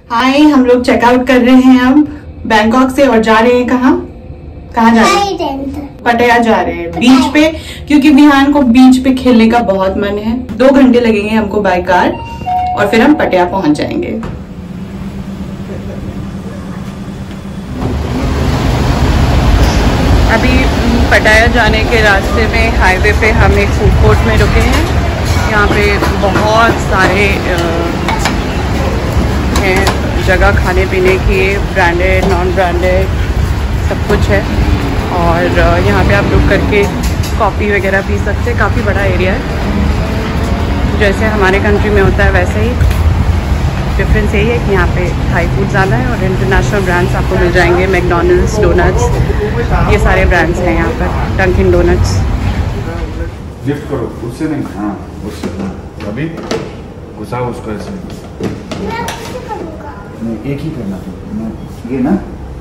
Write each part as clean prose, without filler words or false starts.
हाय, हम लोग चेकआउट कर रहे हैं अब बैंकॉक से और जा रहे हैं कहाँ जा रहे हैं? पटाया जा रहे हैं बीच पे, क्योंकि विहान को बीच पे खेलने का बहुत मन है। 2 घंटे लगेंगे हमको बाय कार और फिर हम पटाया पहुंच जाएंगे। अभी पटाया जाने के रास्ते में हाईवे पे हम एक फूड कोर्ट में रुके हैं। यहाँ पे बहुत सारे हैं जगह खाने पीने की, ब्रांडेड नॉन ब्रांडेड सब कुछ है। और यहाँ पे आप रुक करके कॉफ़ी वगैरह पी सकते हैं। काफ़ी बड़ा एरिया है, जैसे हमारे कंट्री में होता है वैसे ही। डिफरेंस यही है कि यहाँ पे थाई फूड ज़्यादा है और इंटरनेशनल ब्रांड्स आपको मिल जाएंगे। मैकडॉनल्ड्स, डोनट्स, ये सारे ब्रांड्स हैं यहाँ पर। Dunkin donuts. लिफ्ट करो, उससे नहीं, हाँ उससे। अभी घुसा उसको ऐसे नहीं, एक ही करना था ये ना।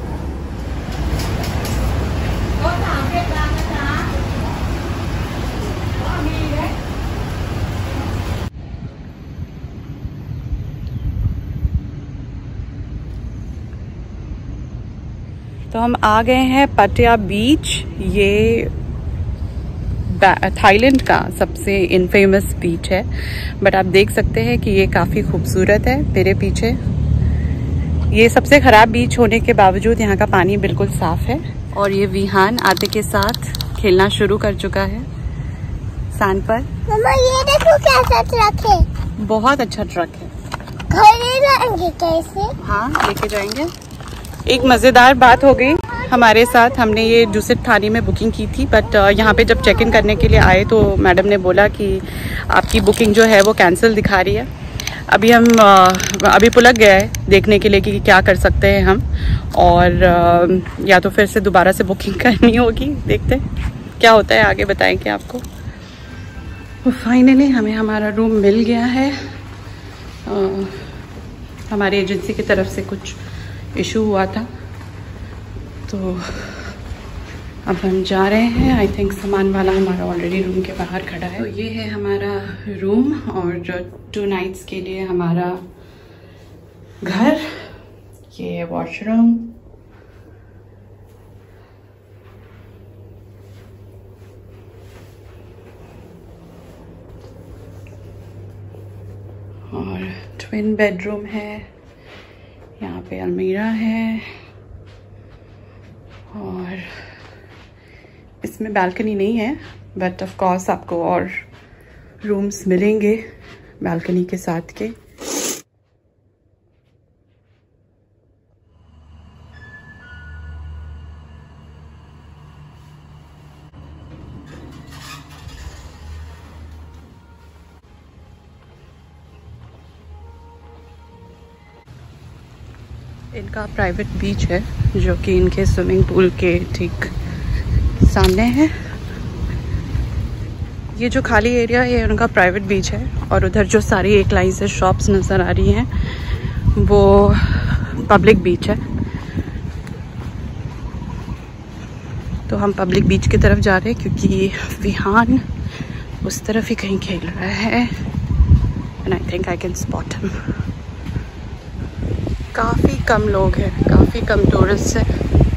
तो हम आ गए हैं पटाया बीच। ये थाईलैंड का सबसे इनफेमस बीच है, बट आप देख सकते हैं कि ये काफ़ी खूबसूरत है। मेरे पीछे ये सबसे ख़राब बीच होने के बावजूद यहाँ का पानी बिल्कुल साफ़ है। और ये विहान आते के साथ खेलना शुरू कर चुका है सैंड पर। मम्मा ये देखो कैसा ट्रक है। बहुत अच्छा ट्रक है। घर ले जाएंगे कैसे? हाँ, लेके जाएंगे। एक मज़ेदार बात हो गई हमारे साथ। हमने ये डुसेट थाने में बुकिंग की थी, बट यहाँ पे जब चेक इन करने के लिए आए तो मैडम ने बोला कि आपकी बुकिंग जो है वो कैंसिल दिखा रही है। अभी हम अभी पुलक गया है देखने के लिए कि क्या कर सकते हैं हम, और या तो फिर से दोबारा से बुकिंग करनी होगी। देखते हैं क्या होता है, आगे बताएंगे आपको। तो फाइनली हमें हमारा रूम मिल गया है। हमारी एजेंसी की तरफ से कुछ इशू हुआ था, तो अब हम जा रहे हैं। आई थिंक सामान वाला हमारा ऑलरेडी रूम के बाहर खड़ा है। तो ये है हमारा रूम और 2 नाइट्स के लिए हमारा घर। ये है वॉशरूम। और ट्विन बेडरूम है। यहाँ पे अलमीरा है और इसमें बालकनी नहीं है, बट ऑफ कोर्स आपको और रूम्स मिलेंगे बालकनी के साथ के। इनका प्राइवेट बीच है जो कि इनके स्विमिंग पूल के ठीक सामने है। ये जो खाली एरिया है ये उनका प्राइवेट बीच है, और उधर जो सारी एक लाइन से शॉप्स नज़र आ रही हैं वो पब्लिक बीच है। तो हम पब्लिक बीच की तरफ जा रहे हैं क्योंकि विहान उस तरफ ही कहीं खेल रहा है, and I think I can spot him. काफ़ी कम लोग हैं, काफ़ी कम टूरिस्ट हैं।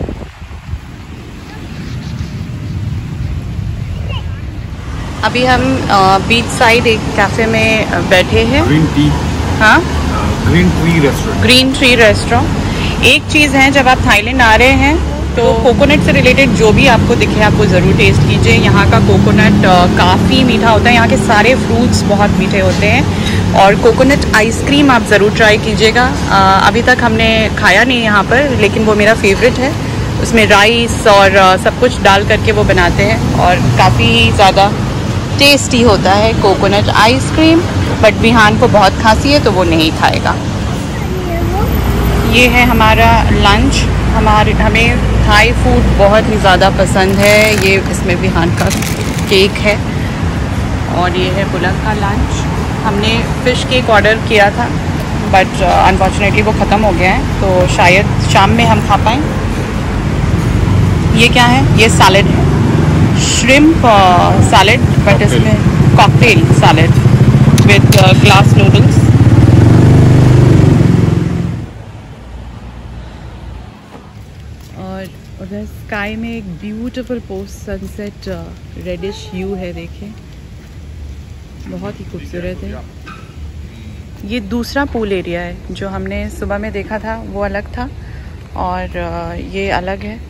अभी हम बीच साइड एक कैफ़े में बैठे हैं। ग्रीन टी, हाँ, ग्रीन ट्री रेस्टोरेंट। एक चीज़ है, जब आप थाईलैंड आ रहे हैं तो कोकोनट से रिलेटेड जो भी आपको दिखे आपको ज़रूर टेस्ट कीजिए। यहाँ का कोकोनट काफ़ी मीठा होता है। यहाँ के सारे फ्रूट्स बहुत मीठे होते हैं। और कोकोनट आइसक्रीम आप ज़रूर ट्राई कीजिएगा। अभी तक हमने खाया नहीं यहाँ पर, लेकिन वो मेरा फेवरेट है। उसमें राइस और सब कुछ डाल करके वो बनाते हैं और काफ़ी ज़्यादा टेस्टी होता है कोकोनट आइसक्रीम। बट विहान को बहुत खांसी है तो वो नहीं खाएगा। ये है हमारा लंच। हमें थाई फूड बहुत ही ज़्यादा पसंद है। ये इसमें विहान का केक है और ये है पुलक का लंच। हमने फ़िश केक ऑर्डर किया था, बट अनफॉर्चुनेटली वो ख़त्म हो गया है, तो शायद शाम में हम खा पाएँ। ये क्या है? ये सैलेड है, श्रिम्प सैलेड, बट इसमें cocktail salad with glass noodles. उधर स्काई में एक beautiful post sunset reddish hue है, देखिए बहुत ही खूबसूरत है। ये दूसरा पूल एरिया है, जो हमने सुबह में देखा था वो अलग था और ये अलग है।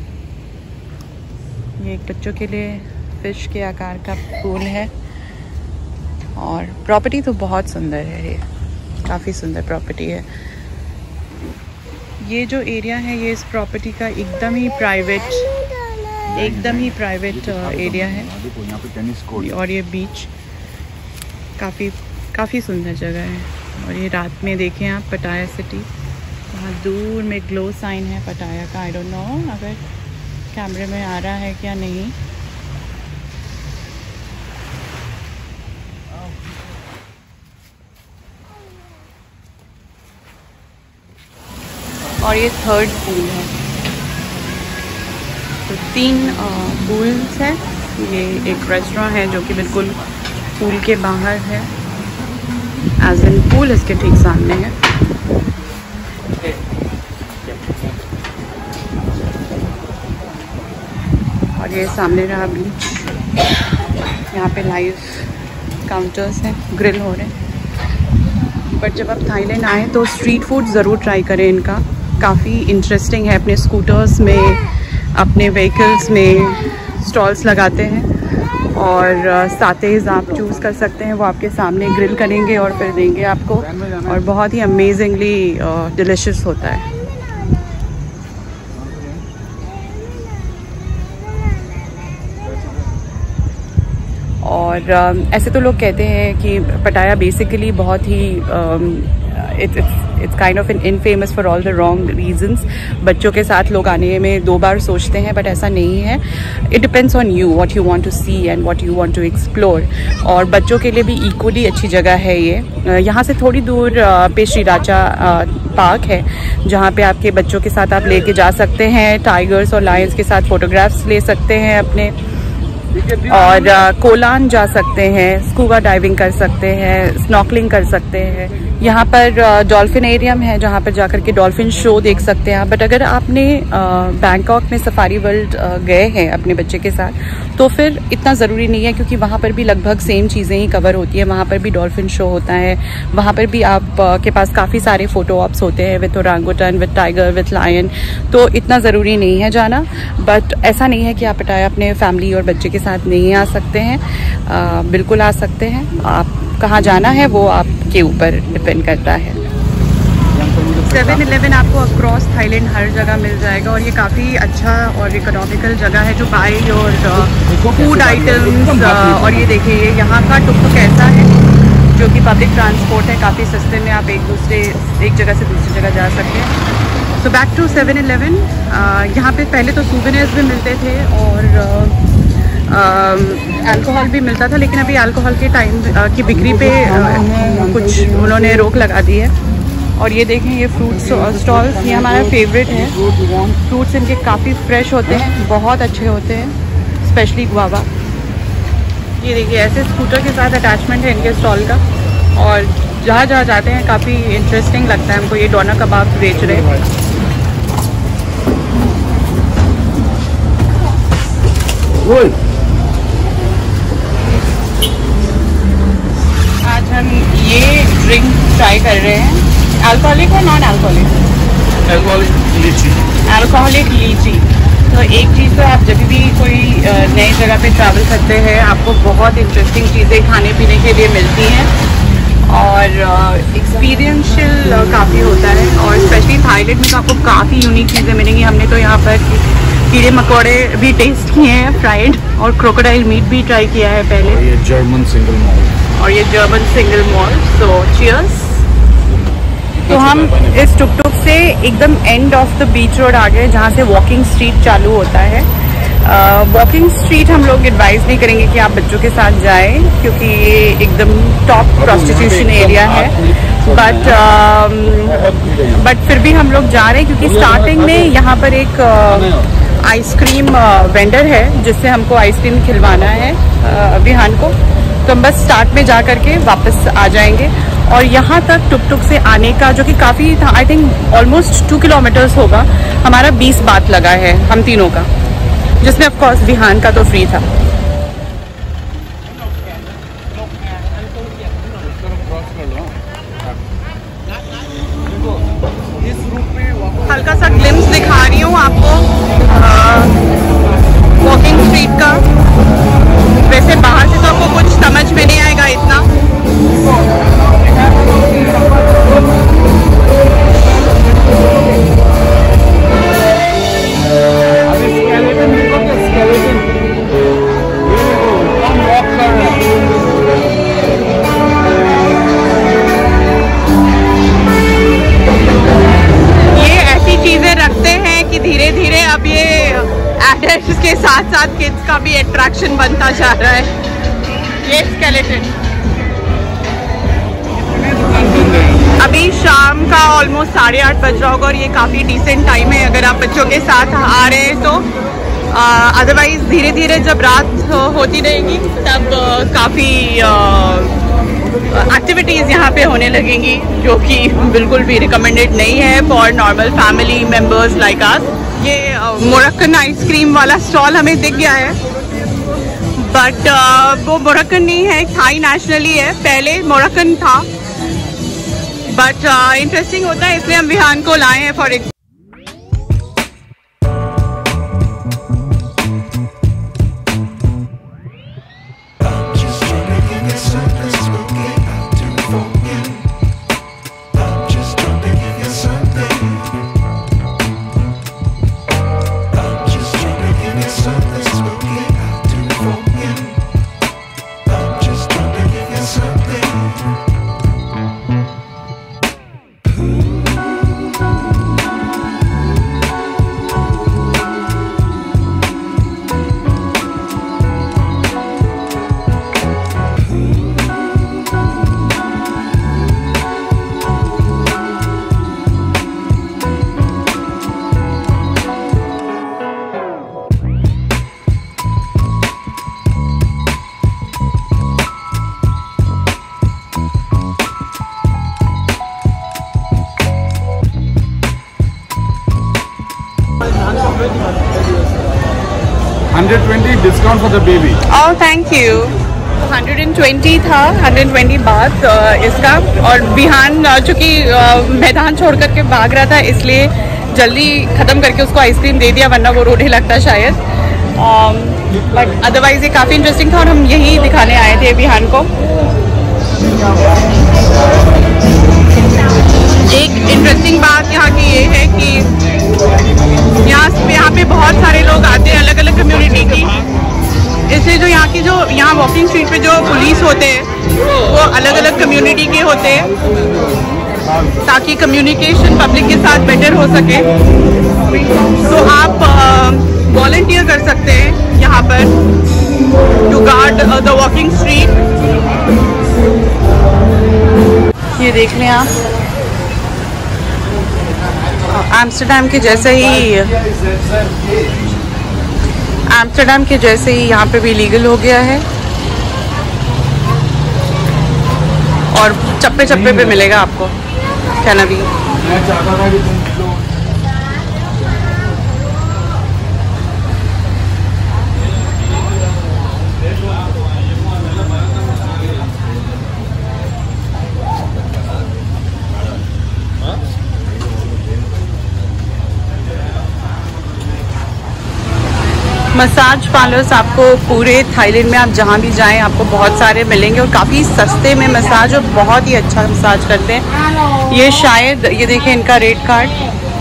ये एक बच्चों के लिए फिश के आकार का पूल है और प्रॉपर्टी तो बहुत सुंदर है, ये काफ़ी सुंदर प्रॉपर्टी है। ये जो एरिया है ये इस प्रॉपर्टी का एकदम ही प्राइवेट एरिया है और ये बीच काफ़ी सुंदर जगह है। और ये रात में देखें आप पटाया सिटी, वहाँ दूर में ग्लो साइन है पटाया का। आई डोंट नो अगर कैमरे में आ रहा है क्या नहीं। और ये थर्ड पूल है, तो 3 पूल्स हैं। ये एक रेस्टोरेंट है जो कि बिल्कुल पूल के बाहर है, एज इन पूल इसके ठीक सामने है। और ये सामने रहा बीच, यहाँ पे लाइव काउंटर्स हैं, ग्रिल हो रहे हैं। बट जब आप थाईलैंड आए तो स्ट्रीट फूड ज़रूर ट्राई करें इनका, काफ़ी इंटरेस्टिंग है। अपने स्कूटर्स में, अपने व्हीकल्स में स्टॉल्स लगाते हैं और सातेज आप चूज़ कर सकते हैं, वो आपके सामने ग्रिल करेंगे और फिर देंगे आपको, और बहुत ही अमेजिंगली डिलिशियस होता है। और ऐसे तो लोग कहते हैं कि पटाया बेसिकली बहुत ही it's kind of infamous for all the wrong reasons. बच्चों के साथ लोग आने में 2 बार सोचते हैं, बट ऐसा नहीं है। It depends on you, what you want to see and what you want to explore. और बच्चों के लिए भी इक्वली अच्छी जगह है ये। यहाँ से थोड़ी दूर पे श्रीराचा पार्क है, जहाँ पे आपके बच्चों के साथ आप लेके जा सकते हैं, टाइगर्स और लायंस के साथ फोटोग्राफ्स ले सकते हैं अपने, और कोलान जा सकते हैं, स्कूबा डाइविंग कर सकते हैं, स्नॉर्कलिंग कर सकते हैं। यहाँ पर डॉल्फिन एरियम है जहाँ पर जाकर के डॉल्फिन शो देख सकते हैं। बट अगर आपने बैंकॉक में सफारी वर्ल्ड गए हैं अपने बच्चे के साथ, तो फिर इतना ज़रूरी नहीं है, क्योंकि वहाँ पर भी लगभग सेम चीज़ें ही कवर होती है। वहाँ पर भी डॉल्फिन शो होता है, वहाँ पर भी आप के पास काफ़ी सारे फ़ोटो ऑप्स होते हैं with orangutan, with tiger, with lion. तो इतना ज़रूरी नहीं है जाना। बट ऐसा नहीं है कि आप पटाया अपने फैमिली और बच्चे के साथ नहीं आ सकते हैं, बिल्कुल आ सकते हैं। आप कहाँ जाना है वो आपके ऊपर डिपेंड करता है। 7-Eleven आपको अक्रॉस थाईलैंड हर जगह मिल जाएगा, और ये काफ़ी अच्छा और इकोनॉमिकल जगह है जो बाई और फूड आइटम्स। और ये देखिए यहाँ का टुक कैसा है, जो कि पब्लिक ट्रांसपोर्ट है, काफ़ी सस्ते में आप एक जगह से दूसरी जगह जा सकते हैं। So back to 7-Eleven। यहाँ पे पहले तो सूवेनियर्स भी मिलते थे और अल्कोहल भी मिलता था, लेकिन अभी अल्कोहल के टाइम की बिक्री पे कुछ उन्होंने रोक लगा दी है। और ये देखें, ये फ्रूट स्टॉल्स, ये हमारा फेवरेट है। फ्रूट्स इनके काफ़ी फ्रेश होते हैं, बहुत अच्छे होते हैं, स्पेशली गुआवा। ये देखिए ऐसे स्कूटर के साथ अटैचमेंट है इनके स्टॉल का, और जहाँ जहाँ जाते हैं काफ़ी इंटरेस्टिंग लगता है हमको। ये डोना कबाब बेच रहे हैं। आज हम ये ड्रिंक ट्राई कर रहे हैं, अल्कोहलिक और नॉन अल्कोहलिक? अल्कोहलिक लीची। तो एक चीज़ तो आप जब भी कोई नई जगह पे ट्रैवल करते हैं, आपको बहुत इंटरेस्टिंग चीज़ें खाने पीने के लिए मिलती हैं, और एक्सपीरियंशियल काफ़ी होता है। और स्पेशली थाईलैंड में तो आपको काफ़ी यूनिक चीज़ें मिलेंगी। हमने तो यहाँ पर कीड़े मकोड़े भी टेस्ट किए हैं, फ्राइड, और क्रोकोडाइल मीट भी ट्राई किया है पहले। और ये German single malt. So cheers. तो हम इस टुकटुक से एकदम end of the beach road आ गए, जहाँ से वॉकिंग स्ट्रीट चालू होता है। वॉकिंग स्ट्रीट हम लोग एडवाइस नहीं करेंगे कि आप बच्चों के साथ जाएं, क्योंकि ये एकदम टॉप प्रोस्टिट्यूशन एरिया है। बट फिर भी हम लोग जा रहे हैं, क्योंकि स्टार्टिंग में यहाँ पर एक आइसक्रीम वेंडर है, जिससे हमको आइसक्रीम खिलवाना है विहान को। तो हम बस स्टार्ट में जा करके वापस आ जाएंगे। और यहाँ तक टुक टुक से आने का जो कि काफ़ी था, आई थिंक ऑलमोस्ट 2 किलोमीटर्स होगा, हमारा 20 बात लगा है हम तीनों का, जिसमें ऑफ कोर्स विहान का तो फ्री था। हल्का सा ग्लिम्स दिखा रही हूँ आपको वॉकिंग स्ट्रीट का। वैसे बाहर से तो आपको कुछ समझ में नहीं आएगा इतना। धीरे धीरे अब ये एडल्ट्स के साथ साथ किड्स का भी अट्रैक्शन बनता जा रहा है। ये स्केलेटन अभी शाम का ऑलमोस्ट 8:30 बज रहा होगा और ये काफ़ी डिसेंट टाइम है अगर आप बच्चों के साथ आ रहे हैं तो। अदरवाइज धीरे धीरे जब रात होती रहेगी तब काफ़ी एक्टिविटीज़ यहाँ पे होने लगेंगी, जो कि बिल्कुल भी रिकमेंडेड नहीं है for normal family members like us. ये मोरक्कन आइसक्रीम वाला स्टॉल हमें दिख गया है, बट वो मोरक्कन नहीं है, थाई नेशनली है। पहले मोरक्कन था, बट इंटरेस्टिंग होता है इसलिए हम विहान को लाए हैं फॉर एक। Discount for the baby. Oh thank you. 120 था, 120 बात इसका। और विहान चूँकि मैदान छोड़ करके भाग रहा था इसलिए जल्दी ख़त्म करके उसको आइसक्रीम दे दिया, वरना वो रोने लगता शायद। बट अदरवाइज़ ये काफ़ी इंटरेस्टिंग था और हम यही दिखाने आए थे विहान को। एक इंटरेस्टिंग बात यहाँ की ये है कि यहाँ पे बहुत सारे लोग आते हैं अलग अलग कम्युनिटी की, इसलिए जो यहाँ वॉकिंग स्ट्रीट पे जो पुलिस होते हैं वो अलग अलग कम्युनिटी के होते हैं ताकि कम्युनिकेशन पब्लिक के साथ बेटर हो सके। तो आप वॉलंटियर कर सकते हैं यहाँ पर to guard the walking street. ये देख लें आप, एम्स्टर्डम के जैसे ही यहाँ पे भी लीगल हो गया है और चप्पे चप्पे पे मिलेगा आपको खाना भी। मैं चाहता था कि तुम लोग मसाज पार्लर्स आपको पूरे थाईलैंड में आप जहाँ भी जाएं आपको बहुत सारे मिलेंगे और काफ़ी सस्ते में मसाज और बहुत ही अच्छा मसाज करते हैं। ये शायद ये देखिए इनका रेट कार्ड,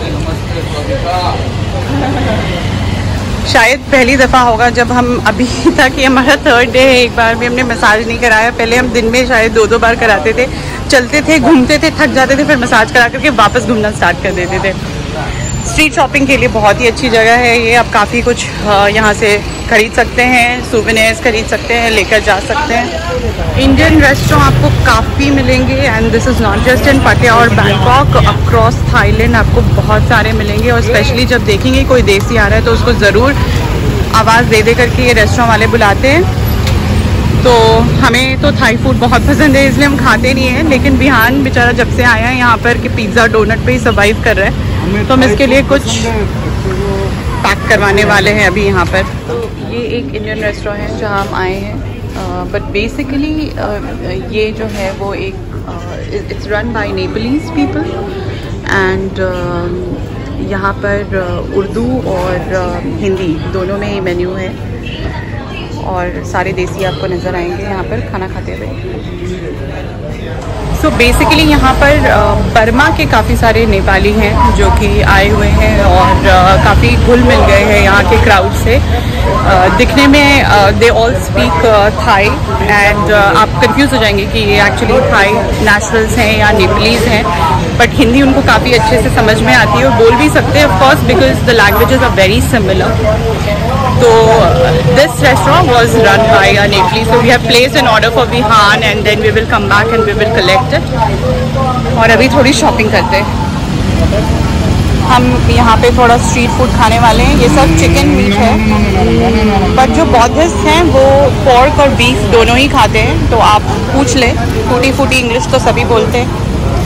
शायद पहली दफ़ा होगा जब हम अभी तक, ये हमारा 3rd डे है, एक बार भी हमने मसाज नहीं कराया। पहले हम दिन में शायद 2-2 बार कराते थे, चलते थे, घूमते थे, थक जाते थे, फिर मसाज करा करके वापस घूमना स्टार्ट कर देते थे। स्ट्रीट शॉपिंग के लिए बहुत ही अच्छी जगह है ये। आप काफ़ी कुछ यहाँ से खरीद सकते हैं, सूवेनिर्स खरीद सकते हैं, लेकर जा सकते हैं। इंडियन रेस्टोरेंट आपको काफ़ी मिलेंगे and this is not just in Pattaya और बैंकॉक, अक्रॉस थाईलैंड आपको बहुत सारे मिलेंगे। और स्पेशली जब देखेंगे कोई देसी आ रहा है तो उसको ज़रूर आवाज़ दे करके ये रेस्टोरेंट वाले बुलाते हैं। तो हमें तो थाई फूड बहुत पसंद है, इसलिए हम खाते नहीं हैं, लेकिन बिहान बेचारा जब से आया है यहाँ पर कि पिज़्ज़ा डोनट पे ही सर्वाइव कर रहा है, तो हम इसके लिए कुछ पैक करवाने वाले हैं अभी यहाँ पर। तो ये एक इंडियन रेस्टोरेंट है जहाँ हम आए हैं, बट बेसिकली ये जो है वो एक it's run by Nepalese people and यहाँ पर उर्दू और हिंदी दोनों में ही मेन्यू है और सारे देसी आपको नज़र आएंगे यहाँ पर खाना खाते हुए। सो बेसिकली यहाँ पर बर्मा के काफ़ी सारे नेपाली हैं जो कि आए हुए हैं और काफ़ी घुल मिल गए हैं यहाँ के क्राउड से। दिखने में they all speak Thai and आप कंफ्यूज हो जाएंगे कि ये एक्चुअली थाई नेशनल्स हैं या नेपालीज हैं, बट हिंदी उनको काफ़ी अच्छे से समझ में आती है और बोल भी सकते हैं of course because the languages are very similar. तो this restaurant was run by a Nepali, so we have placed an order for Vihaan and then we will come back and we will collect it. और अभी थोड़ी shopping करते हैं। हम यहाँ पे थोड़ा स्ट्रीट फूड खाने वाले हैं। ये सब चिकन मीट है, बट जो बौद्धिस्ट हैं वो पोर्क और बीफ दोनों ही खाते हैं, तो आप पूछ लें। टूटी फूटी इंग्लिश तो सभी बोलते हैं।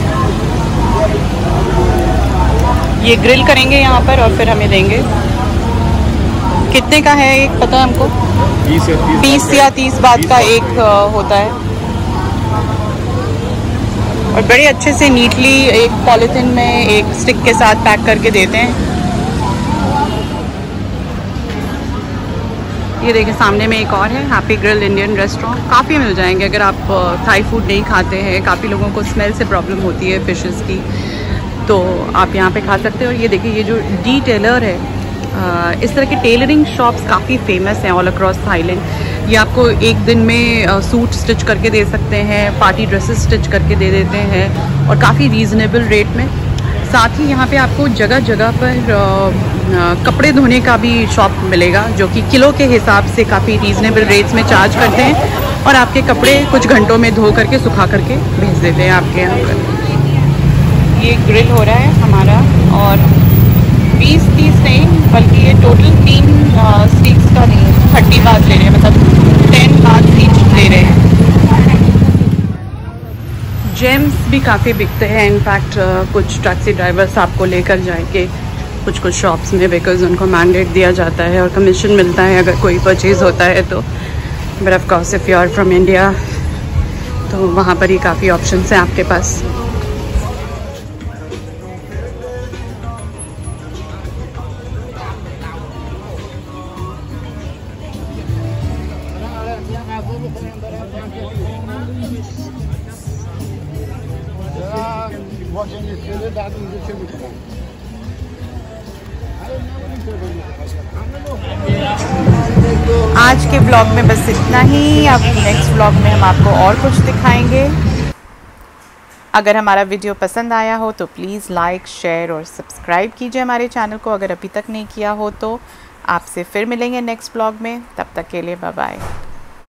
ये ग्रिल करेंगे यहाँ पर और फिर हमें देंगे। कितने का है एक पता है हमको? 20 या 30 बात का एक होता है और बड़े अच्छे से नीटली एक पॉलीथिन में एक स्टिक के साथ पैक करके देते हैं। ये देखिए सामने में एक और है हैप्पी ग्रिल इंडियन रेस्टोरेंट। काफ़ी मिल जाएंगे अगर आप थाई फूड नहीं खाते हैं। काफ़ी लोगों को स्मेल से प्रॉब्लम होती है फिशेस की, तो आप यहाँ पे खा सकते हैं। और ये देखिए ये जो डी टेलर है, इस तरह के टेलरिंग शॉप्स काफ़ी फेमस हैं ऑल अक्रॉस थाईलैंड। ये आपको एक दिन में सूट स्टिच करके दे सकते हैं, पार्टी ड्रेसेस स्टिच करके दे देते हैं और काफ़ी रीज़नेबल रेट में। साथ ही यहाँ पे आपको जगह जगह पर कपड़े धोने का भी शॉप मिलेगा जो कि किलो के हिसाब से काफ़ी रीज़नेबल रेट्स में चार्ज करते हैं और आपके कपड़े कुछ घंटों में धो करके सुखा करके भेज देते हैं आपके यहाँ पर। ये ग्रिल हो रहा है हमारा और 20-30 नहीं बल्कि ये टोटल 3 स्टीक्स का नहीं है, 30 बात ले रहे हैं, मतलब 10 बात ईच ले रहे हैं। जेम्स भी काफ़ी बिकते हैं। इनफैक्ट कुछ टैक्सी ड्राइवर्स आपको लेकर जाएंगे कुछ कुछ शॉप्स में, बिकॉज उनको मैंडेट दिया जाता है और कमीशन मिलता है अगर कोई परचेज़ होता है तो। But of course if you are from India तो वहाँ पर ही काफ़ी ऑप्शंस हैं आपके पास। आज के ब्लॉग में बस इतना ही। अब नेक्स्ट ब्लॉग में हम आपको और कुछ दिखाएंगे। अगर हमारा वीडियो पसंद आया हो तो प्लीज़ लाइक, शेयर और सब्सक्राइब कीजिए हमारे चैनल को अगर अभी तक नहीं किया हो तो। आपसे फिर मिलेंगे नेक्स्ट ब्लॉग में, तब तक के लिए बाय बाय।